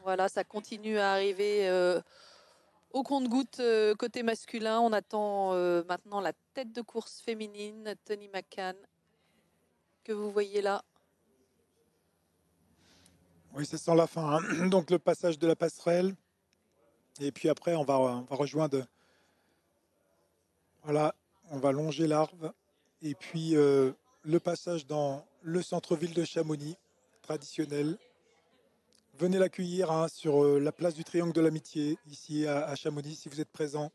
Voilà, ça continue à arriver au compte-gouttes côté masculin. On attend maintenant la tête de course féminine, Tony McCann, que vous voyez là. Oui, c'est sans la fin, hein. Donc le passage de la passerelle. Et puis après, on va rejoindre. Voilà, on va longer l'Arve. Et puis le passage dans le centre-ville de Chamonix, traditionnel. Venez l'accueillir, hein, sur la place du Triangle de l'Amitié, ici à Chamonix, si vous êtes présent.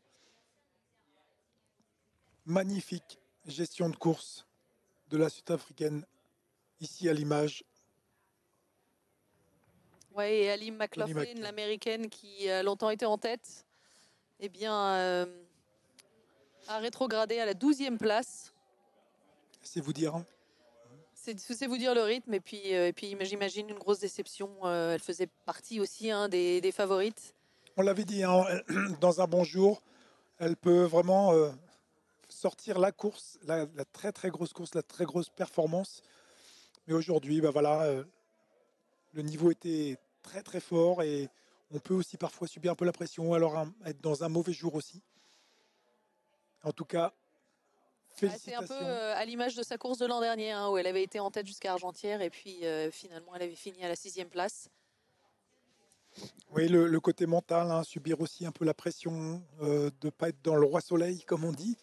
Magnifique gestion de course de la Sud-Africaine, ici à l'image. Oui, et Alim Tony McLaughlin, McCann. l'américaine qui a longtemps été en tête, eh bien, a rétrogradé à la 12e place. C'est vous dire, hein. C'est vous dire le rythme. Et puis j'imagine une grosse déception. Elle faisait partie aussi, hein, des favorites. On l'avait dit, hein, dans un bon jour, elle peut vraiment sortir la course, la très très grosse course, la très grosse performance. Mais aujourd'hui, bah voilà, le niveau était très très fort et on peut aussi parfois subir un peu la pression, alors être dans un mauvais jour aussi. En tout cas, C'est un peu félicitations. à l'image de sa course de l'an dernier, hein, où elle avait été en tête jusqu'à Argentière et puis finalement elle avait fini à la 6e place. Oui, le côté mental, hein, subir aussi un peu la pression de ne pas être dans le roi soleil, comme on dit.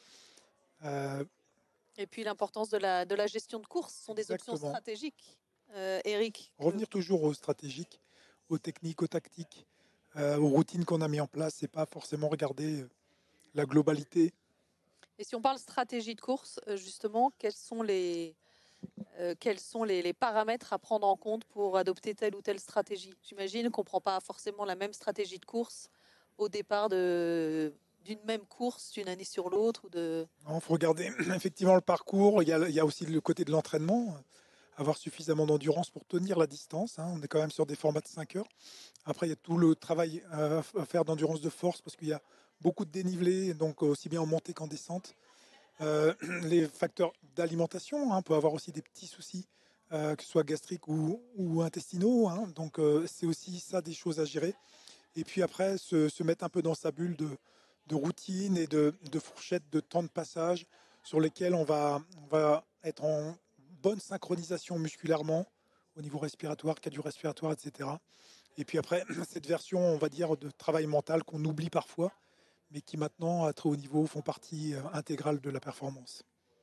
Et puis l'importance de la gestion de course. Ce sont des options Exactement. stratégiques, Eric. Revenir toujours au stratégique, aux techniques, aux tactiques, aux routines qu'on a mis en place, et pas forcément regarder la globalité. Et si on parle stratégie de course, justement, quels sont les paramètres à prendre en compte pour adopter telle ou telle stratégie? J'imagine qu'on ne prend pas forcément la même stratégie de course au départ d'une même course d'une année sur l'autre. Il faut regarder effectivement le parcours. Il y a aussi le côté de l'entraînement, avoir suffisamment d'endurance pour tenir la distance, hein. On est quand même sur des formats de 5 heures. Après, il y a tout le travail à faire d'endurance de force parce qu'il y a beaucoup de dénivelé, donc aussi bien en montée qu'en descente. Les facteurs d'alimentation, hein, on peut avoir aussi des petits soucis, que ce soit gastriques ou intestinaux, hein. Donc c'est aussi ça des choses à gérer. Et puis après, se mettre un peu dans sa bulle de routine et de fourchette de temps de passage sur lesquels on va être en bonne synchronisation musculairement au niveau respiratoire, cardio-respiratoire, etc. Et puis après, cette version, on va dire, de travail mental qu'on oublie parfois, mais qui maintenant, à très haut niveau, font partie intégrale de la performance.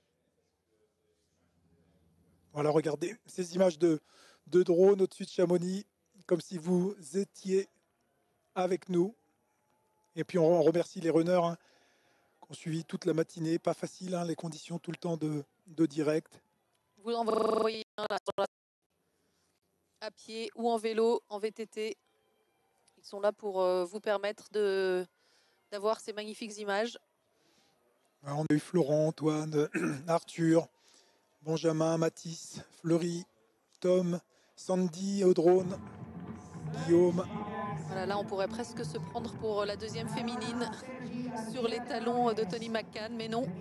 Voilà, regardez ces images de drone au-dessus de Chamonix, comme si vous étiez avec nous. Et puis on remercie les runners, hein, qui ont suivi toute la matinée. Pas facile, hein, les conditions tout le temps de direct. Vous en voyez un là, à pied ou en vélo, en VTT. Ils sont là pour vous permettre d'avoir ces magnifiques images. Alors, on a eu Florent, Antoine, Arthur, Benjamin, Mathis, Fleury, Tom, Sandy au drone, Guillaume. Voilà, là, on pourrait presque se prendre pour la deuxième féminine sur les talons de Tony McCann, mais non.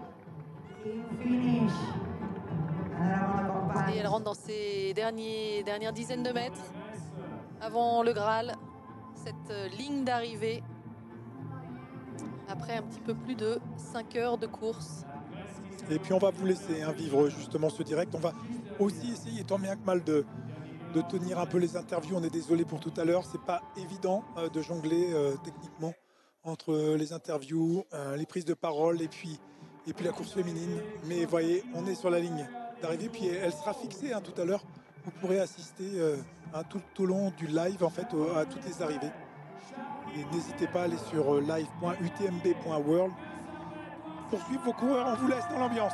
Et elle rentre dans ses dernières dizaines de mètres avant le Graal, cette ligne d'arrivée après un petit peu plus de 5 heures de course. Et puis on va vous laisser, hein, vivre justement ce direct. On va aussi essayer tant bien que mal de tenir un peu les interviews. On est désolé pour tout à l'heure, c'est pas évident de jongler techniquement entre les interviews, les prises de parole et puis la course féminine. Mais voyez, on est sur la ligne d'arrivée, puis elle sera fixée, hein, tout à l'heure. Vous pourrez assister tout au long du live en fait à toutes les arrivées. Et n'hésitez pas à aller sur live.utmb.world pour suivre vos coureurs. On vous laisse dans l'ambiance.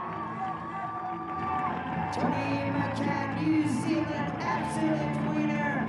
Tony McCann, New Zealand absolute winner.